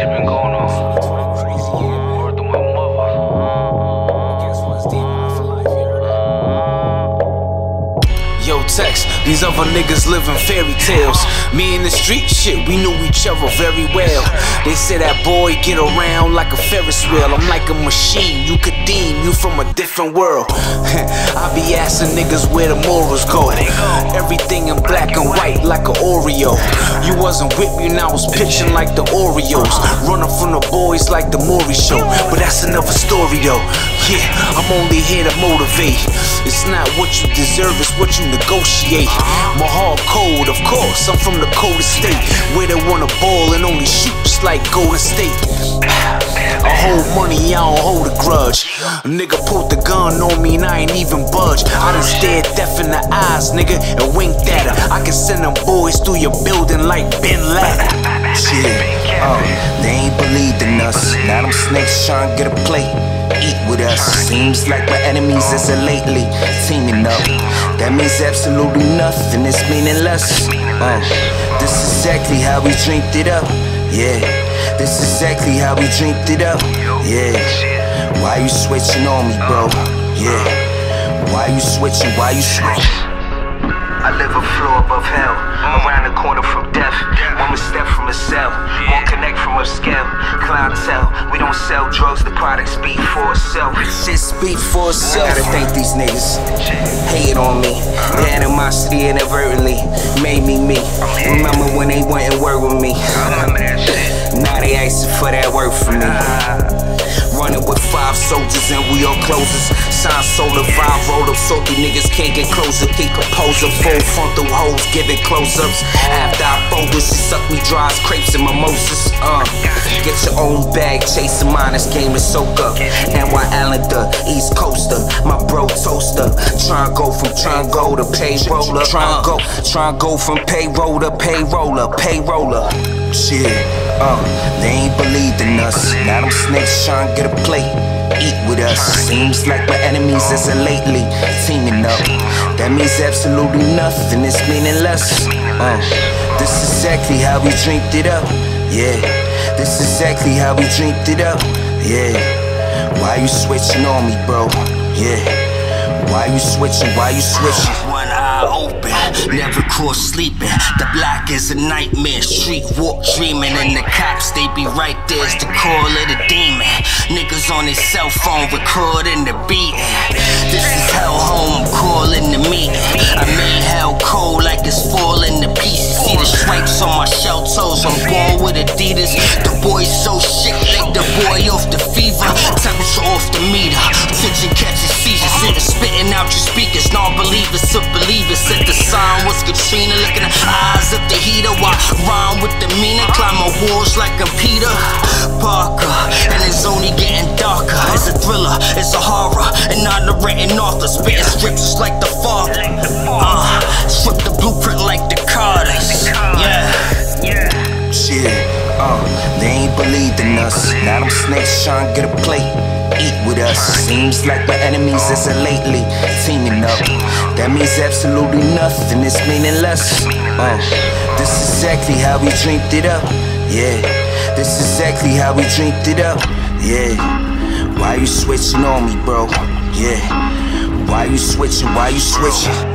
shit been going on. Word to my mother. Yo, Tex, these other niggas living fairy tales. Me in the street shit, we knew each other very well. They say that boy get around like a Ferris wheel. I'm like a machine, you could deem you from a different world. I be asking niggas where the morals go. Everything in black and white like an Oreo. You wasn't with me and I was pitching like the Oreos. Running from the boys like the Maury Show. But that's another story though. Yeah, I'm only here to motivate. It's not what you deserve, it's what you negotiate. My heart cold, of course, I'm from the coldest state, where they wanna ball and only shoot just like Golden State. I hold money, I don't hold a grudge. A nigga pulled the gun on me and I ain't even budge. I done stared death in the eyes, nigga, and winked at her. I can send them boys through your building like Bin Laden. They ain't believed in us. Now them snakes trying to get a plate. Eat with us. Seems like my enemies as of lately teaming up. That means absolutely nothing, it's meaningless. This is exactly how we dreamed it up. Yeah, this is exactly how we dreamed it up. Yeah, why you switching on me, bro? Yeah, why you switching? Why you switching? I live a floor above hell, around the corner from death. One step from a cell, one connect from a scale. Clientele, we don't sell drugs, the product speak for itself. Shit speak for itself. I gotta thank these niggas, hating on me. The animosity inadvertently made me me. Remember when they went and worked with me? Now they asking for that work from me. Running with 5 soldiers and we all closers. Sign solar, 5 rolled up, salty niggas can't get closer. Keep composure, full frontal hoes, giving close-ups. After I fold she suck me dry as crepes and mimosas. Get your own bag, chasing mine, this game is soak up. NY Islander, East Coaster, my bro toaster. Tryna go to payroller. Tryna go from payroll to payroller. Shit, they ain't believed in us. Now them snakes tryna get a plate. Eat with us. Seems like my enemies as of lately teaming up. That means absolutely nothing, it's meaningless. This is exactly how we dreamed it up. Yeah, this is exactly how we dreamed it up. Yeah, why you switching on me, bro? Yeah, why you switching? Why you switching? One eye open, never caught sleeping. The block is a nightmare, street walk dreaming. And the cops, they be right there, it's the call of the demon. Niggas on their cell phone recording the beating. This is hell home, I'm calling the meeting. I made hell cold like it's falling to pieces. See the stripes on my shell toes, I'm born with Adidas. The boy's so sick, like the boy off the fever. Temperature off the meter, attention catching seizures. Sitting spitting out your speakers, non-believers to believers. Said the sign was Katrina, look in the eyes of the heater. While rhyme with the meaning, climb my walls like I'm Peter Parker. And it's only getting darker. It's a thriller, it's a horror, and not a written author. Spitting scriptures like the father. Strip the blueprint like the Carters. Yeah. Shit, they ain't believed in us. Now them snakes tryna get a plate. Eat with us. Seems like my enemies as of lately teaming up. That means absolutely nothing, it's meaningless. This is exactly how we dreamed it up. Yeah, this is exactly how we dreamed it up. Yeah, why you switching on me, bro? Yeah, why you switching? Why you switching?